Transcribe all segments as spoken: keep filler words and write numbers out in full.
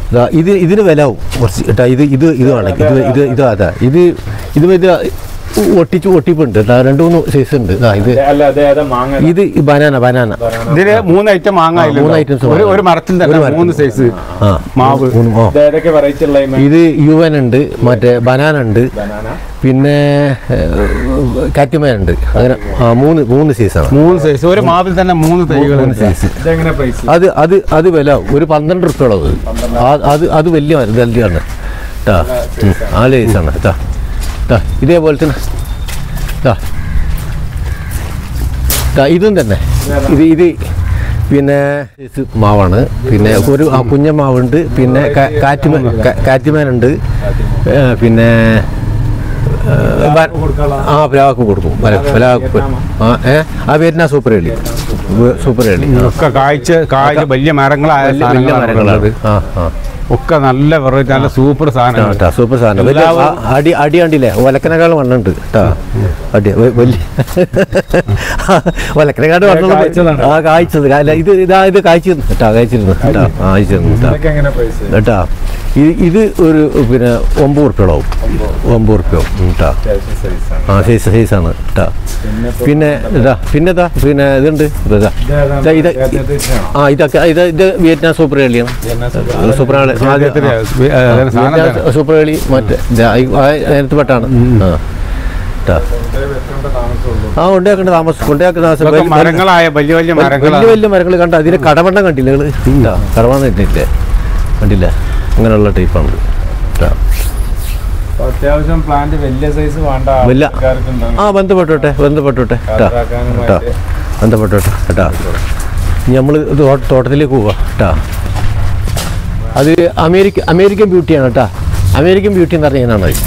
ഇത് ഇതിന് വില ആവും കുറച്ച് കേട്ടാ. ഇത് ഇത് ഇതാണ് ഇത് ഇത് ഇത് അതാ ഇത് ഇത് ഇത് ഒട്ടിച്ച് ഒട്ടിപ്പുണ്ട് രണ്ട് മൂന്ന് സൈസ് ഉണ്ട്. ഇത് ഇത് ബനാന ബനാന ഇതില് മൂന്ന് ഐറ്റം മാങ്ങ മൂന്ന് ഐറ്റംസ് ഒരു മരത്തിൽ തന്നെ മൂന്ന് സൈസ് മാവ്. ഇത് യുവൻ ഉണ്ട്, മറ്റേ ബനാന ഉണ്ട്, പിന്നെ കാറ്റുമാൻ ഉണ്ട്. അങ്ങനെ മൂന്ന് മൂന്ന് സൈസാണ്. മൂന്ന് സൈസ് ഒരു മാവിൽ തന്നെ മൂന്ന് തൈകൾ സൈസ്. അത് അത് അത് വില ഒരു പന്ത്രണ്ട് റുപ്യോളത്. അത് അത് വലിയ വലുതാണ് കേട്ടാ. ആ സൈസാണ് കേട്ടാ. ഇതേപോലെ തന്നെ ഇതും തന്നെ ഇത് ഇത് പിന്നെ മാവാണ്. പിന്നെ ഒരു കുഞ്ഞ മാവുണ്ട്, പിന്നെ കാറ്റുമാൻ കാറ്റുമാനുണ്ട്, പിന്നെ ആ പ്ലാവാക്ക് കൊടുക്കും. പ്ലാവാക്ക് ആ ഏ ആ പേരിനാ സൂപ്പർ എളി സൂപ്പർ എളി ഒക്കെ കായ്ച്ച കായ്ച്ച വലിയ മരങ്ങളായ വലിയ മരങ്ങളാണ്. ആ ആ ഒക്കെ നല്ല വെറൈറ്റി നല്ല സൂപ്പർ സാധനം സൂപ്പർ സാധനം. അടി അടി കണ്ടില്ലേ ഒലക്കനേക്കാളും വണ്ണുണ്ട് കേട്ടോ. അടി വലിയ ഒലക്കനേക്കാട് വണ്ണം ആ കായ്ച്ചത്. ഇത് ഇതാ ഇത് കായ്ച്ചിരുന്നു കേട്ടോ. കായ്ച്ചിരുന്നു കേട്ടോ. കായ്ച്ചിരുന്നു കേട്ടോ കേട്ടാ. ഇത് ഒരു പിന്നെ ഒമ്പത് ഉറുപ്പ്യോളാവും. ഒമ്പത് ഉറുപ്പ്യോ കേട്ടോ. ആ സൈസ് സൈസാണ് കേട്ടോ. പിന്നെ ഇതാ പിന്നെ ഇതാ പിന്നെ ഇതുണ്ട് ഇതാ ഇത് ആ ഇതൊക്കെ ഇത് ഇത് വിയറ്റ്നാം സൂപ്പർ എളിയാണ്. സൂപ്പർ സൂപ്പർ എളി മറ്റേ നേരത്തെ പെട്ടാണ്. ആ കൊണ്ടേക്കേണ്ട താമസം കൊണ്ടേക്കുന്ന താമസം മരങ്ങളായ വലിയ വലിയ വലിയ വലിയ മരങ്ങൾ കണ്ട. അതിന് കടവണ്ണം കണ്ടില്ല നിങ്ങൾ? കടവണ്ണം ഇട്ടില്ലേ? കണ്ടില്ല? അങ്ങനെയുള്ള ടൈപ്പാണ്. അത്യാവശ്യം പ്ലാന്റ് വലിയ സൈസ് വേണ്ട. ആ ബന്ധപ്പെട്ടോട്ടെ ബന്ധപ്പെട്ടോട്ടെ കേട്ടോ. ബന്ധപ്പെട്ടോട്ടെ കേട്ടാ. നമ്മൾ തോട്ടത്തിലേക്ക് പോവാ കേട്ടാ. അത് അമേരിക്ക അമേരിക്കൻ ബ്യൂട്ടിയാണ് കേട്ടോ. അമേരിക്കൻ ബ്യൂട്ടി എന്ന് പറഞ്ഞാൽ അത്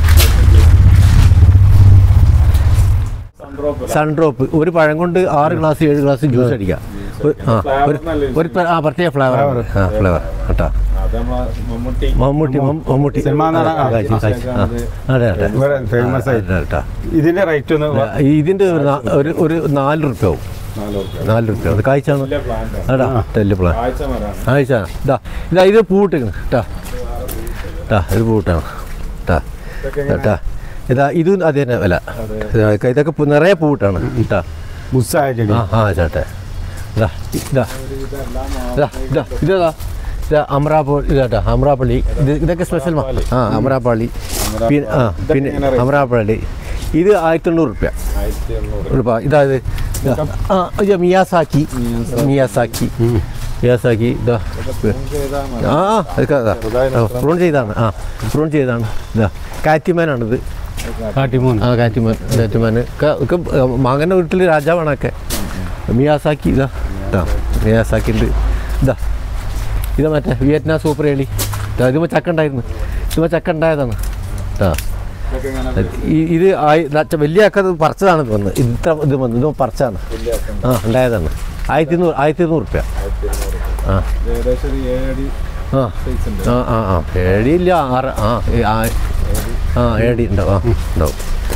സൺഡ്രോപ്പ്. ഒരു പഴം കൊണ്ട് ആറ് ഗ്ലാസ് ഏഴ് ഗ്ലാസ് ജ്യൂസ് അടിക്കാം. ആ ഒരു ആ പ്രത്യേക ഫ്ലേവർ ആ ഫ്ലേവർ കേട്ടോ. മമ്മൂട്ടി മമ്മൂട്ടി അതെ അതെ കേട്ടോ. ഇതിന്റെ റേറ്റ് ഇതിന്റെ ഒരു ഒരു നാല് റുപ്യ ആവും. നാല് റുപ്യ. അത് കായ്ച്ചാണ് അടാ. ടെല്ല് പ്ലാൻ കായ്ച്ചാണ്. ഇതാ ഇതാ ഇത് പൂവിട്ടിരിക്കണം കേട്ടാ. കേട്ടാ ഇത് പൂവിട്ടാണ് കേട്ടാ. കേട്ടാ ഇതാ ഇതും അത് തന്നെ വില. ഇതൊക്കെ നിറയെ പൂവിട്ടാണ് കേട്ടാ. ആ ആ ചേട്ടെ. ഇതാ ഇതാ ഇതാ ഇതാ ഇതാ ഇതാ അമറാപ്പള്ളി ഇതാട്ടാ. അമറാപ്പള്ളി ഇത് ഇതൊക്കെ സ്പെഷ്യൽ ആ അമറാപ്പള്ളി. പിന്നെ ആ പിന്നെ അമറാപ്പള്ളി ഇത് ആയിരത്തി എണ്ണൂറ് റുപ്യ. ഇതായത് ആ മിയാസാക്കി മിയാസാക്കി മിയാസാക്കി ഇതാ ആ അതൊക്കെ അതാ പ്രൂൺ ചെയ്താണ്. ആ പ്രൂൺ ചെയ്താണ്. ഇതാ കാറ്റിമാനാണിത്. കാറ്റിമോൻ ആ കാറ്റിമാൻ കാറ്റിമാൻ ഒക്കെ മാങ്ങൻ്റെ വീട്ടിൽ രാജാവാണൊക്കെ. മിയാസാക്കി ഇതാ ഇതാ മിയാസാക്കി ഉണ്ട്. ഇതാ ഇത് മറ്റേ വിയറ്റ്നാം സൂപ്പർ എളി. ഇതുമ്പോൾ ചക്ക ഉണ്ടായിരുന്നു. ഇതുമ്പോൾ ചക്ക ഉണ്ടായതാണ് കേട്ടോ. ഇത് വലിയ ഒക്കെ പറിച്ചതാണ് വന്ന്. ഇത്ര ഇത് വന്ന് ഇത് പറിച്ചാണ്. ആ ഉണ്ടായതാണ്. ആയിരത്തി ഇരുന്നൂറ് ആയിരത്തി ഇരുന്നൂറ് റുപ്യ. ആ ആ ആ ആ ആ ഏഴില്ല ആറ് ആ ആ ഏഴി ഉണ്ടാവും. ആ ഉണ്ടാവും.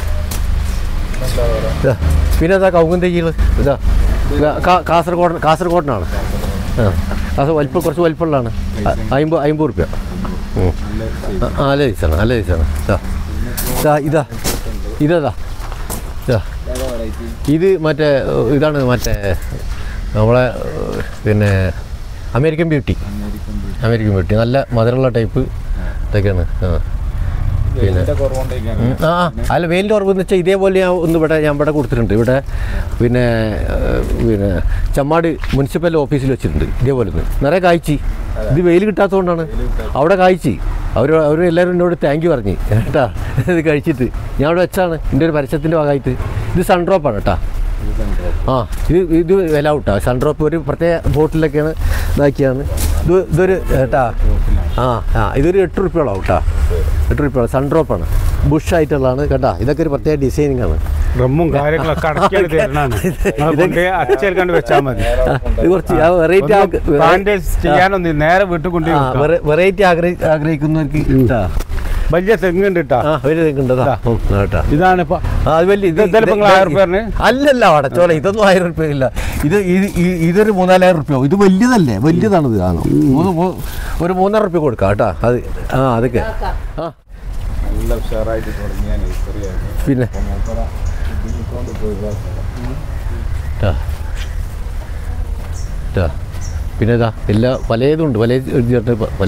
ഇതാ പിന്നെ ഇതാ കൗകുന്തയ്യൽ. ഇതാ കാസർഗോഡ് കാസർഗോഡിനാണ്. ആ കാസർഗോഡ് വലിപ്പം കുറച്ച് വലിപ്പമുള്ളതാണ്. അമ്പത് അമ്പത് റുപ്യ. ആ നല്ല ദിവസമാണ് നല്ല ദിവസമാണ്. ഇതാ ഇതാ ഇതാ ഇതാ ഇതാ ഇത് മറ്റേ ഇതാണ് മറ്റേ നമ്മളെ പിന്നെ അമേരിക്കൻ ബ്യൂട്ടി. അമേരിക്കൻ ബ്യൂട്ടി നല്ല മധുരമുള്ള ടൈപ്പ് ഇതൊക്കെയാണ്. ആ പിന്നെ ആ അല്ല വെയിലിൻ്റെ കുറവെന്ന് വെച്ചാൽ ഇതേപോലെ ഞാൻ ഒന്ന് ഇവിടെ ഞാൻ ഇവിടെ കൊടുത്തിട്ടുണ്ട്. ഇവിടെ പിന്നെ പിന്നെ ചമ്മാട് മുനിസിപ്പൽ ഓഫീസിൽ വെച്ചിട്ടുണ്ട്. ഇതേപോലെ നിറയെ കായ്ച്ചി. ഇത് വെയിൽ കിട്ടാത്തതുകൊണ്ടാണ്. അവിടെ കായ്ച്ചി. അവർ അവർ എല്ലാവരും എന്നോട് താങ്ക് യു പറഞ്ഞ് കേട്ടാ. ഇത് കഴിച്ചിട്ട് ഞാൻ അവിടെ വെച്ചാണ് എൻ്റെ ഒരു പരസ്യത്തിൻ്റെ ഭാഗമായിട്ട്. ഇത് സൺഡ്രോപ്പാണ് കേട്ടാ. ആ ഇത് ഇത് വില കിട്ടാ. സൺഡ്രോപ്പ് ഒരു പ്രത്യേക ബോട്ടിലൊക്കെയാണ് ഇതാക്കിയാണ്. ഇത് ഇതൊരു കേട്ടാ. ആ ആ ഇതൊരു എട്ട് റുപ്യോളാവും കേട്ടാ. എട്ട് റുപ്യോളം സൺഡ്രോപ്പാണ്. ബുഷ് ആയിട്ടുള്ളതാണ് കേട്ടാ. ഇതൊക്കെ ഒരു പ്രത്യേക ഡിസൈനിങ് ആണ്. ഡ്രമ്മും കാര്യങ്ങളൊക്കെ വെച്ചാൽ മതി. ഇത് കുറച്ച് വെറൈറ്റി ചെയ്യാനൊന്നും നേരെ വീട്ടിൽ കൊണ്ട് വെറൈറ്റി ആഗ്രഹി ആഗ്രഹിക്കുന്നവർക്ക് കേട്ടാ. വലിയ തെങ്ങുണ്ട് കേട്ടോ. ആ വലിയ തെങ്ങുണ്ടതാ കേട്ടാ. ഇതാണ് ഇപ്പൊ അത് വലിയ ഇത് ആയിരം റുപ്യ അല്ലല്ല അടച്ചോളെ, ഇതൊന്നും ആയിരം റുപ്യ ഇല്ല. ഇത് ഇതൊരു മൂന്നാലായിരം റുപ്യ. ഇത് വലിയതല്ലേ, വലിയതാണിത്. ആണ് മൂന്ന് ഒരു മൂന്നര റുപ്യ കൊടുക്കാം കേട്ടാ. അത് ആ അതൊക്കെ ആ പിന്നെ പിന്നെ ഇതാ എല്ലാ പലതും ഉണ്ട്. പല പല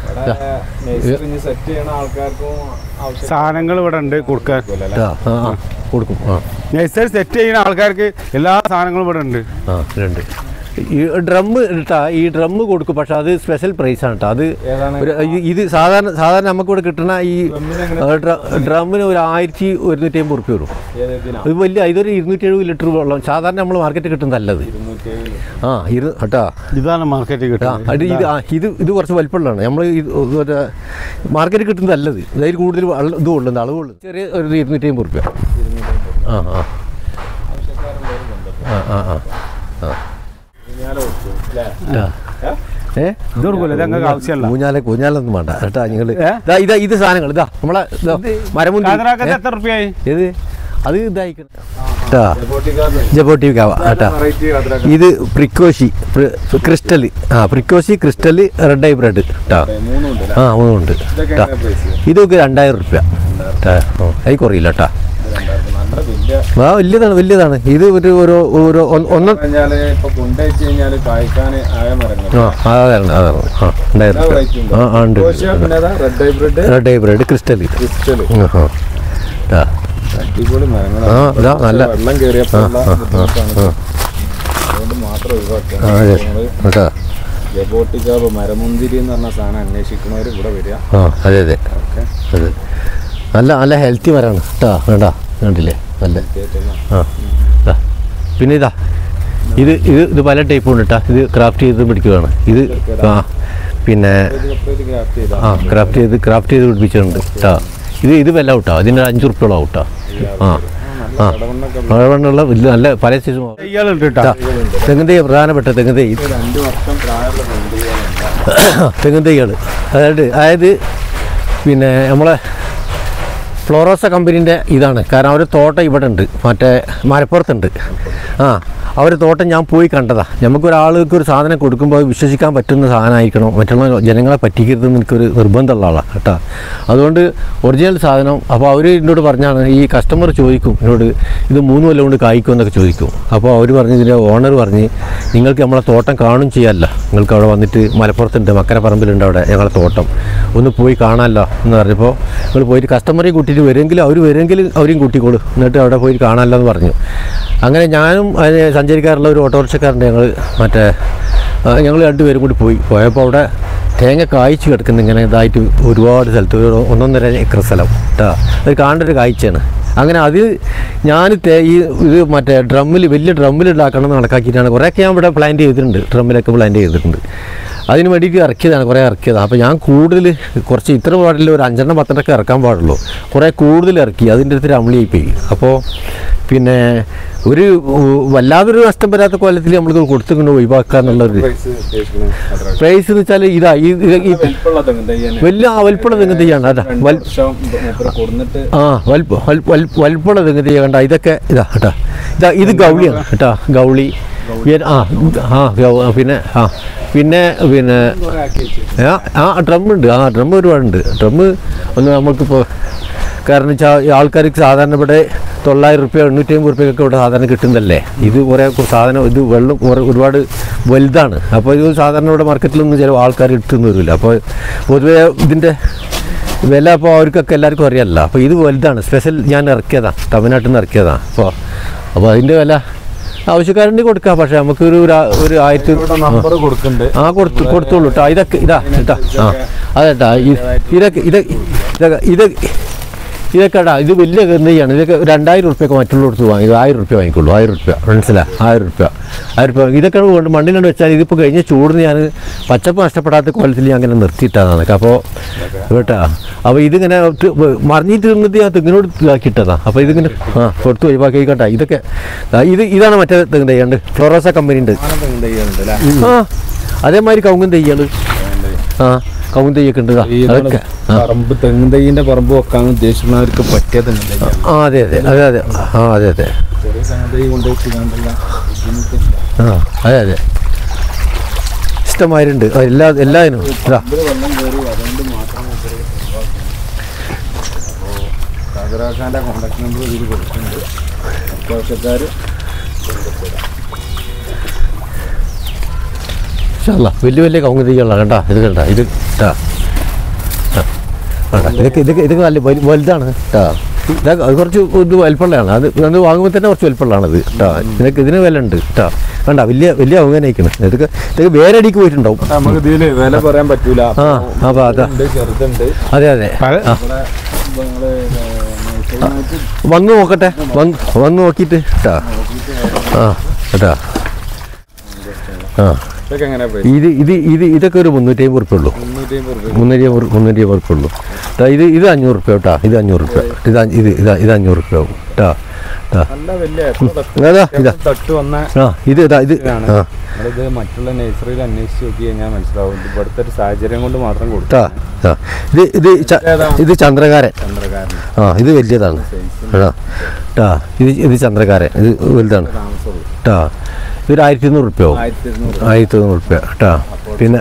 സാധനങ്ങൾ ഇവിടെ ഉണ്ട് കൊടുക്കാൻ. കൊടുക്കും. ആ നഴ്സറി സെറ്റ് ചെയ്യുന്ന ആൾക്കാർക്ക് എല്ലാ സാധനങ്ങളും ഇവിടെ ഉണ്ട്. ആ ഉണ്ട്. ഈ ഡ്രമ്മ് ഇട്ടാ ഈ ഡ്രമ്മ് കൊടുക്കും. പക്ഷെ അത് സ്പെഷ്യൽ പ്രൈസാണ് കേട്ടോ. അത് ഒരു ഇത് സാധാരണ സാധാരണ നമുക്കിവിടെ കിട്ടുന്ന ഈ ഡ്രമ്മിന് ഒരു ആയിരത്തി ഒരുന്നൂറ്റി അമ്പത് റുപ്യ വരും. ഇത് വലിയ ഇതൊരു ഇരുന്നൂറ്റി എഴുപത് ലിറ്റർ വെള്ളം സാധാരണ നമ്മൾ മാർക്കറ്റിൽ കിട്ടുന്നതല്ലത്. ആ ഇരു കേട്ടാ ഇതാണ് മാർക്കറ്റിൽ കിട്ടുക. അത് ഇത് ആ ഇത് ഇത് കുറച്ച് വലിപ്പമുള്ളതാണ്. നമ്മൾ ഇത് മാർക്കറ്റിൽ കിട്ടുന്നതല്ലത്. അതിൽ കൂടുതൽ ഇത് കൊള്ളുന്നത് അളവുള്ളൂ. ചെറിയ ഒരു ഇരുന്നൂറ്റി അമ്പത് റുപ്യ. ആ ആ ആ ആ ആ ആ ഊഞ്ഞാല ഊഞ്ഞാലൊന്നും വേണ്ട കേട്ടാ. നിങ്ങള് ഇതാ ഇത് സാധനങ്ങൾ ഇതാ നമ്മളെ എത്ര ഏത് അത് ഇതായിക്കണ ജബോട്ടിക്കാവ കേട്ടാ. ഇത് പ്രിക്കോഷി ക്രിസ്റ്റല്. ആ പ്രിക്കോഷി ക്രിസ്റ്റല് റെഡ് ഐ ബ്രെഡ് കേട്ടാ. ആ മൂന്നുണ്ട് കേട്ടാ. ഇതൊക്കെ രണ്ടായിരം റുപ്യ കേട്ടാ. അത് കുറയില്ല കേട്ടാ. ആ വലിയതാണ് വലിയതാണ്. ഇത് ഒരു ഒരു ഒരു ഒന്ന് ആ അതാണ് അതാണ് ആ രണ്ടായിരം ആ ആ ഉണ്ട്. Red eye bread crystal. ആ ഇതാ നല്ല മരമുന്തിരി എന്ന് പറഞ്ഞ സാധനം അന്വേഷിക്കുന്നവർ ഇവിടെ വരിക. ആ അതെ അതെ അതെ നല്ല നല്ല ഹെൽത്തി മരമാണ് കേട്ടോ. വേണ്ട കണ്ടില്ലേ നല്ല. ആ പിന്നെ ഇതാ ഇത് ഇത് ഇത് പല ടൈപ്പും ഉണ്ട് കേട്ടോ. ഇത് ക്രാഫ്റ്റ് ചെയ്ത് പിടിക്കുകയാണ്. ഇത് ആ പിന്നെ ആ ക്രാഫ്റ്റ് ചെയ്ത് ക്രാഫ്റ്റ് ചെയ്ത് പിടിപ്പിച്ചിട്ടുണ്ട് കേട്ടോ. ഇത് ഇത് വില കേട്ടോ. അതിന് അഞ്ച് റുപ്യോളം ആവും കേട്ടോ. ആ ആ മഴവെണ്ണുള്ള വലിയ നല്ല പല സൈസും തെങ്ങ് തൈ പ്രധാനപ്പെട്ട തെങ്ങ് തൈ തെങ്ങ് തൈകൾ അതായത് അതായത് പിന്നെ നമ്മളെ ഫ്ലോറോസ കമ്പനീൻ്റെ ഇതാണ്. കാരണം അവർ തോട്ടം ഇവിടെ ഉണ്ട്, മറ്റേ മലപ്പുറത്തുണ്ട്. ആ അവർ തോട്ടം ഞാൻ പോയി കണ്ടതാണ്. നമുക്കൊരാൾക്ക് ഒരു സാധനം കൊടുക്കുമ്പോൾ വിശ്വസിക്കാൻ പറ്റുന്ന സാധനമായിരിക്കണം, മറ്റുള്ള ജനങ്ങളെ പറ്റിക്കരുതെന്ന് എനിക്കൊരു നിർബന്ധമുള്ള ആളാണ് കേട്ടോ. അതുകൊണ്ട് ഒറിജിനൽ സാധനം. അപ്പോൾ അവർ എന്നോട് പറഞ്ഞാണ്, ഈ കസ്റ്റമർ ചോദിക്കും എന്നോട് ഇത് മൂന്ന് കൊല്ലം കൊണ്ട് കായ്ക്കും എന്നൊക്കെ ചോദിക്കും. അപ്പോൾ അവർ പറഞ്ഞ് ഇതിൻ്റെ ഓണർ പറഞ്ഞ് നിങ്ങൾക്ക് നമ്മളെ തോട്ടം കാണും ചെയ്യാമല്ല, നിങ്ങൾക്ക് അവിടെ വന്നിട്ട് മലപ്പുറത്തുണ്ട് മക്കരപ്പറമ്പിലുണ്ട് അവിടെ ഞങ്ങളെ തോട്ടം ഒന്ന് പോയി കാണാമല്ലോ എന്ന് പറഞ്ഞപ്പോൾ നിങ്ങൾ പോയിട്ട് കസ്റ്റമറെ കൂട്ടിയിട്ട് വരുമെങ്കിൽ അവർ വരുമെങ്കിൽ അവരെയും കൂട്ടിക്കോളൂ, എന്നിട്ട് അവിടെ പോയി കാണാമല്ലോ എന്ന് പറഞ്ഞു. അങ്ങനെ ഞാനും അതിന് സഞ്ചരിക്കാറുള്ള ഒരു ഓട്ടോറിക്ഷക്കാരൻ്റെ ഞങ്ങൾ മറ്റേ ഞങ്ങൾ രണ്ടുപേരും കൂടി പോയി പോയപ്പോൾ അവിടെ തേങ്ങ കായ്ച്ച് കിടക്കുന്ന ഇങ്ങനെ ഇതായിട്ട് ഒരുപാട് സ്ഥലത്ത് ഒന്നൊന്നര ഏക്കർ സ്ഥലം കേട്ടോ. അത് കാണേണ്ട ഒരു കാഴ്ചയാണ്. അങ്ങനെ അത് ഞാൻ തേ ഈ ഇത് മറ്റേ ഡ്രമ്മിൽ വലിയ ഡ്രമ്മിൽ ഉണ്ടാക്കണം എന്ന് കണക്കാക്കിയിട്ടാണ് കുറേയൊക്കെ ഞാൻ ഇവിടെ പ്ലാന്റ് ചെയ്തിട്ടുണ്ട്. ഡ്രമ്മിലൊക്കെ പ്ലാന്റ് ചെയ്തിട്ടുണ്ട്. അതിന് വേണ്ടിയിട്ട് ഇറക്കിയതാണ്, കുറേ ഇറക്കിയതാണ്. അപ്പോൾ ഞാൻ കൂടുതൽ കുറച്ച് ഇത്ര പാടില്ല, ഒരു അഞ്ചെണ്ണം പത്തെണ്ണൊക്കെ ഇറക്കാൻ പാടുള്ളൂ. കുറേ കൂടുതൽ ഇറക്കി അതിൻ്റെ അടുത്ത് അമളിയായി പോയി. അപ്പോൾ പിന്നെ ഒരു വല്ലാതൊരു നഷ്ടം വരാത്ത കൊല്ലത്തിൽ നമ്മൾക്ക് കൊടുത്തുകൊണ്ട് ഒഴിവാക്കുക എന്നുള്ളൊരു പ്രൈസ് എന്ന് വെച്ചാൽ ഇതാ ഈ വലിയ വലിപ്പുള്ള തെങ്ങ് തെയ്യാണ്. അതാ ആ വലിപ്പ വലിപ്പുള്ള തെങ്ങ് തെയ്യ കണ്ട. ഇതൊക്കെ ഇതാ കേട്ടാ. ഇതാ ഇത് ഗൗളിയാണ് കേട്ടാ. ഗൗളി ആ ആ പിന്നെ ആ പിന്നെ പിന്നെ ആ ഡ്രമ്മുണ്ട്. ആ ഡ്രമ്മ് ഒരുപാടുണ്ട്. ഡ്രമ്മ് ഒന്ന് നമുക്കിപ്പോൾ കാരണം വെച്ചാൽ ആൾക്കാർക്ക് സാധാരണ ഇവിടെ തൊള്ളായിരം റുപ്യ എണ്ണൂറ്റി അമ്പത് റുപ്യൊക്കെ ഇവിടെ സാധാരണ കിട്ടുന്നതല്ലേ. ഇത് കുറേ സാധനം ഇത് വെള്ളം കുറേ ഒരുപാട് വലുതാണ്. അപ്പോൾ ഇത് സാധാരണ ഇവിടെ മാർക്കറ്റിലൊന്നും ചില ആൾക്കാർ ഇട്ടൊന്നും വരില്ല. അപ്പോൾ പൊതുവേ ഇതിൻ്റെ വില അപ്പോൾ അവർക്കൊക്കെ എല്ലാവർക്കും അറിയാമല്ലോ. അപ്പോൾ ഇത് വലുതാണ്, സ്പെഷ്യൽ ഞാൻ ഇറക്കിയതാണ്, തമിഴ്നാട്ടിൽ നിന്ന് ഇറക്കിയതാണ്. അപ്പോൾ അപ്പോൾ അതിൻ്റെ വില ആവശ്യക്കാരൻ്റെ കൊടുക്കാം. പക്ഷെ നമുക്കൊരു ഒരു ആയിരത്തി ആ കൊടുത്തു കൊടുത്തോളൂ കേട്ടോ. ഇതൊക്കെ ഇതാ കേട്ടാ. ആ അതേട്ടാ. ഇതൊക്കെ ഇതൊക്കെ ഇതൊക്കെ ഇത് ഇതൊക്കെ ഇടാ. ഇത് വലിയ നെയ്യാണ്. ഇതൊക്കെ രണ്ടായിരം റുപ്യൊക്കെ മറ്റുള്ളവർക്ക് വാങ്ങി. ഇത് ആയിരം റുപ്യ വാങ്ങിക്കുള്ളൂ. ആയിരം റുപ്യ മനസ്സിലായി. ആയിരം റുപ്യ ആയിരം റുപ്യ ഇതൊക്കെ കൊണ്ട് മണ്ണിലാണ് വെച്ചാൽ ഇതിപ്പോൾ കഴിഞ്ഞ ചൂടിന് ഞാൻ പച്ചപ്പ് നഷ്ടപ്പെടാത്ത കോലത്തിൽ ഞാൻ അങ്ങനെ നിർത്തിയിട്ടാണ്. അപ്പോൾ കേട്ടാ. അപ്പോൾ ഇതിങ്ങനെ മറിഞ്ഞിട്ട് നിന്നിട്ട് ഞാൻ തെങ്ങിനോട് ഇതാക്കിയിട്ടതാണ്. അപ്പോൾ ഇതിങ്ങനെ ആ കൊടുത്ത് ഒഴിവാക്കി കേട്ടാ. ഇതൊക്കെ ഇത് ഇതാണ് മറ്റേ തെങ്ങ് തയ്യുണ്ട്. ഫ്ലോറോസ കമ്പനി ഉണ്ട്. ആ അതേമാതിരി കവുങ്ങും തയ്യാണ്. ആ കവുങ്ങ് തൈയൊക്കെ ഉണ്ട്. അതൊക്കെ പറമ്പ് തെങ്ങ് തൈൻ്റെ പറമ്പ് വെക്കാൻ ഉദ്ദേശിക്കുന്നവർക്ക് പറ്റിയതുണ്ട്. ആ അതെ അതെ അതെ അതെ ആ അതെ അതെ ചെറിയ തെങ്ങ് തൈ കൊണ്ടുപോയിട്ടില്ല. ആ അതെ അതെ ഇഷ്ടമായിട്ടുണ്ട് എല്ലാ എല്ലാതിനും. ഇതാ വെള്ളം കയറി അതുകൊണ്ട് മാത്രം സാഗറാക്കാൻ്റെ കോൺടാക്ട് നമ്പർ ഇതിൽ കൊടുക്കുന്നുണ്ട്. അത്യാവശ്യക്കാർ വലിയ വലിയ കവുങ്ങ് തൈകളാണ് കേട്ടോ. ഇത് കണ്ട ഇത് കേട്ടാ ഇതൊക്കെ ഇതൊക്കെ ഇതൊക്കെ നല്ല വലുതാണ് കേട്ടോ. ഇതൊക്കെ അത് കുറച്ച് ഇത് വലിപ്പമുള്ളതാണ്. അത് അത് വാങ്ങുമ്പോൾ തന്നെ കുറച്ച് വലിപ്പമുള്ളതാണ് ഇത് കേട്ടോ. ഇതിനൊക്കെ ഇതിന് വില ഉണ്ട് കേട്ടോ. കണ്ട വലിയ വലിയ അവങ്ങനയിക്കണം. ഇതൊക്കെ ഇതൊക്കെ വേരടിക്ക് പോയിട്ടുണ്ടാവും. നമുക്ക് ഇതിൽ വില പറയാൻ പറ്റൂല. ആ അപ്പോൾ അതാ ചെറുതുണ്ട്. അതെ അതെ വന്ന് നോക്കട്ടെ. വന്ന് വന്ന് നോക്കിയിട്ട് കേട്ടോ. ആ കേട്ടോ. ആ ഇത് ഇത് ഇത് ഇതൊക്കെ ഒരു മുന്നൂറ്റി അമ്പത് റുപ്യ ഉള്ളൂ. മുന്നൂറ്റി അമ്പത് മുന്നൂറ്റി അമ്പത് റുപ്യ ഉള്ളൂ. ഇത് ഇത് അഞ്ഞൂറ് റുപ്യ കേട്ടോ. ഇത് അഞ്ഞൂറ് റുപ്യ. ഇത് ഇത് ഇതാ ഇത് അഞ്ഞൂറ് റുപ്യ ആവും കേട്ടോ. അതാ ഇതാ ആ ഇത് ഇതാ ഇത് ആ ഇത് മറ്റുള്ള നഴ്സറിയിൽ അന്വേഷിച്ച് നോക്കി കഴിഞ്ഞാൽ മനസ്സിലാവും. ഇവിടുത്തെ ഒരു സാഹചര്യം കൊണ്ട് മാത്രം കൊടുക്കും. ഇത് ഇത് ഇത് ചന്ദ്രകാരൻ. ചന്ദ്രകാരൻ ആ ഇത് വലിയതാണ് കേട്ടോ. ഇത് ഇത് ചന്ദ്രകാരൻ ഇത് വലുതാണ് കേട്ടോ. ഇതൊരു ആയിരത്തി ഇരുന്നൂറ് റുപ്യ ആവും. ആയിരത്തി ഇരുന്നൂറ് റുപ്യ കേട്ടോ. പിന്നെ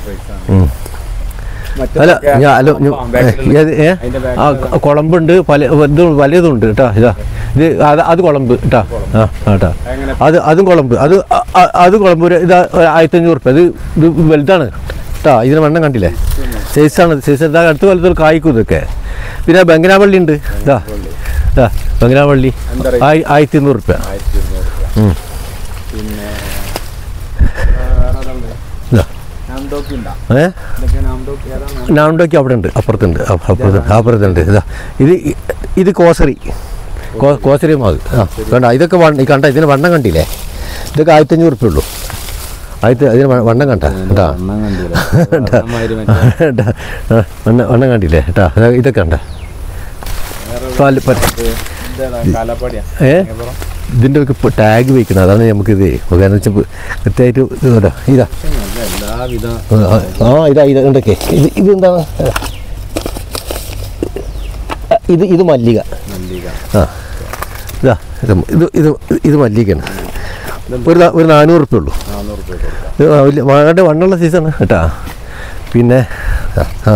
അല്ല ഞാൻ അല്ല ആ കുളമ്പുണ്ട്. പല ഇതും പലതുണ്ട് കേട്ടോ. ഇതാ ഇത് അത് അത് കുളമ്പ് കേട്ടോ. ആ കേട്ടോ അത് അതും കുളമ്പ്. അത് അത് കുളമ്പ് ഒരു ഇതാ ആയിരത്തി അഞ്ഞൂറ് റുപ്യ. ഇത് ഇത് വലുതാണ് കേട്ടോ. ഇതിന് വണ്ണം കണ്ടില്ലേ? സൈസാണ്. സൈസ് ഇതാ അടുത്ത് വലുതൊരു കായ്ക്കും ഇതൊക്കെ. പിന്നെ ബംഗനാവള്ളി ഉണ്ട്. ഇതാ ഇതാ ബംഗനാവള്ളി ആയിരത്തി ഇരുന്നൂറ് റുപ്യ. ഏ നാംഡോക്ക് അവിടെ ഉണ്ട്. അപ്പുറത്തുണ്ട് അപ്പുറത്തുണ്ട് അപ്പുറത്തുണ്ട്. ഇതാ ഇത് ഇത് കോസറി കോസറി മാവ്. ആ കണ്ട ഇതൊക്കെ കണ്ട ഇതിന് വണ്ണം കണ്ടില്ലേ? ഇതൊക്കെ ആയിരത്തി അഞ്ഞൂറ് റുപ്യ ഉള്ളൂ. ആയിരത്തി അതിന് വണ്ണം കണ്ട കേട്ടാ. വണ്ണം വണ്ണം കണ്ടില്ലേ കേട്ടാ. ഇതൊക്കെ കണ്ട ഏ ഇതിൻ്റെ ഒക്കെ ഇപ്പോൾ ടാഗ് വയ്ക്കണം. അതാണ് നമുക്കിത് കാരണം വെച്ചാൽ കൃത്യമായിട്ട് ഇതാ ഇതാ ആ ഇതാ ഇത് എന്തൊക്കെ ഇത് ഇതെന്താണ്? ഇത് ഇത് മല്ലിക. ആ ഇതാ ഇത് ഇത് ഇത് മല്ലികയാണ്. ഒരു ഒരു നാനൂറ് റുപ്യ ഉള്ളൂ. വലിയ വളരെ വണ്ണുള്ള സീസണ് കേട്ടാ. പിന്നെ ആ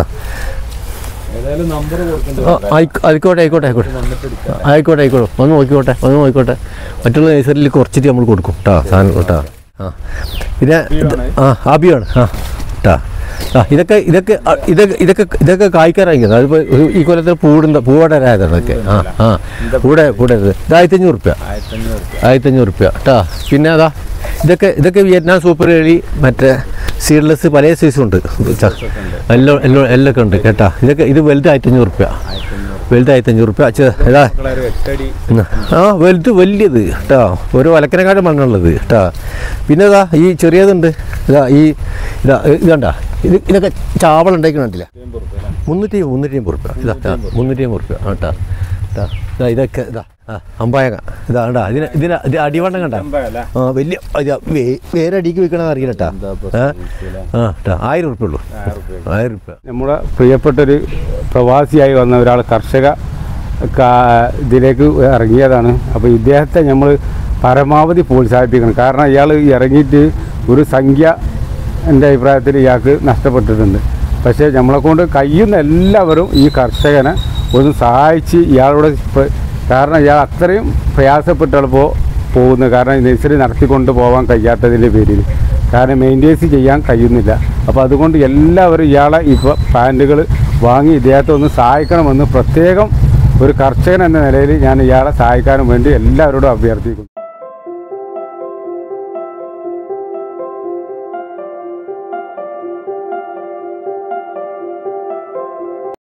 ആയിക്കോട്ടെ ആയിക്കോട്ടെ ആയിക്കോട്ടെ ആയിക്കോട്ടെ ആയിക്കോട്ടെ വന്ന് നോക്കിക്കോട്ടെ വന്ന് നോക്കിക്കോട്ടെ. മറ്റുള്ള നഴ്സറിയിൽ കുറച്ചിട്ട് നമ്മൾ കൊടുക്കും കേട്ടോ സാധനം കേട്ടോ. ആ പിന്നെ ആ ആബിയാണ്. ആ കേട്ടാ. ആ ഇതൊക്കെ ഇതൊക്കെ ഇതൊക്കെ ഇതൊക്കെ ഇതൊക്കെ കായ്ക്കാറായിരിക്കുന്നത്. അതിപ്പോൾ ഈ കൊല്ലത്തിൽ പൂടുന്ന പൂവടരായതാണ് ഇതൊക്കെ. ആ ആ പൂടെ പൂടെ ഇത് ആയിരത്തി അഞ്ഞൂറ് റുപ്യ ആയിരത്തി അഞ്ഞൂറ് റുപ്യ കേട്ടോ. പിന്നെ അതാ ഇതൊക്കെ ഇതൊക്കെ വിയറ്റ്നാം സൂപ്പർ ഏളി മറ്റേ സീഡ്ലെസ് പല സൈസും ഉണ്ട്. എല്ലാം എല്ലാം എല്ലാം ഉണ്ട് കേട്ടാ. ഇതൊക്കെ ഇത് വലുത് ആയിരത്തി അഞ്ഞൂറ് റുപ്യ. വലുത് ആയിരത്തി അഞ്ഞൂറ് റുപ്യ. ഏതാ ആ വലുത് വലിയത് കേട്ടോ. ഒരു വലക്കനക്കാട് മണ്ണുള്ളത് കേട്ടോ. പിന്നെ ഇതാ ഈ ചെറിയതുണ്ട്. ഇതാ ഈ ഇതാ ഇതണ്ട ഇത് ഇതൊക്കെ ചാവളം ഉണ്ടാക്കിണ്ടില്ല. മുന്നൂറ്റി മുന്നൂറ്റി അമ്പത് റുപ്യ. ഇതാ മുന്നൂറ്റി അമ്പത് റുപ്യ കേട്ടോ. ഇതാ ഇതാ ഇതൊക്കെ ഇതാ ആ അമ്പായക ഇതാ കണ്ടാ. ഇതിന് ഇതിന് ഇത് അടിവണ്ണം കണ്ട. ആ വലിയ വേരടിക്ക് വെക്കണമെന്ന് അറിയില്ല കേട്ടാ. ആ കേട്ടോ ആയിരം റുപ്യ ഉള്ളൂ. ആയിരം റുപ്യ. നമ്മുടെ പ്രിയപ്പെട്ടൊരു പ്രവാസിയായി വന്ന ഒരാൾ കർഷക ഇതിലേക്ക് ഇറങ്ങിയതാണ്. അപ്പോൾ ഇദ്ദേഹത്തെ നമ്മൾ പരമാവധി പ്രോത്സാഹിപ്പിക്കണം. കാരണം ഇയാൾ ഇറങ്ങിയിട്ട് ഒരു സംഖ്യ എൻ്റെ അഭിപ്രായത്തിൽ ഇയാൾക്ക് നഷ്ടപ്പെട്ടിട്ടുണ്ട്. പക്ഷേ നമ്മളെക്കൊണ്ട് കഴിയുന്ന എല്ലാവരും ഈ കർഷകനെ ഒന്ന് സഹായിച്ച് ഇയാളോട്, കാരണം ഇയാൾ അത്രയും പ്രയാസപ്പെട്ടപ്പോൾ പോകുന്നത്. കാരണം നഴ്സറി നടത്തിക്കൊണ്ട് പോകാൻ കഴിയാത്തതിൻ്റെ പേരിൽ, കാരണം മെയിൻറ്റെയിൻസ് ചെയ്യാൻ കഴിയുന്നില്ല. അപ്പോൾ അതുകൊണ്ട് എല്ലാവരും ഇയാളെ ഇപ്പോൾ പാൻറ്റുകൾ വാങ്ങി ഇദ്ദേഹത്തെ ഒന്ന് സഹായിക്കണമെന്ന് പ്രത്യേകം ഒരു കർഷകൻ എന്ന നിലയിൽ ഞാൻ ഇയാളെ സഹായിക്കാനും വേണ്ടി എല്ലാവരോടും അഭ്യർത്ഥിക്കുന്നു.